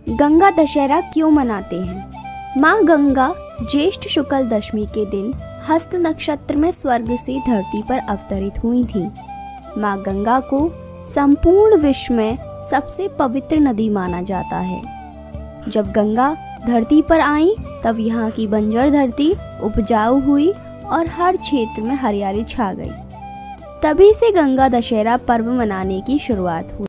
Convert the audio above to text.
गंगा दशहरा क्यों मनाते हैं? माँ गंगा ज्येष्ठ शुक्ल दशमी के दिन हस्त नक्षत्र में स्वर्ग से धरती पर अवतरित हुई थी। माँ गंगा को संपूर्ण विश्व में सबसे पवित्र नदी माना जाता है। जब गंगा धरती पर आई तब यहाँ की बंजर धरती उपजाऊ हुई और हर क्षेत्र में हरियाली छा गई। तभी से गंगा दशहरा पर्व मनाने की शुरुआत हुई।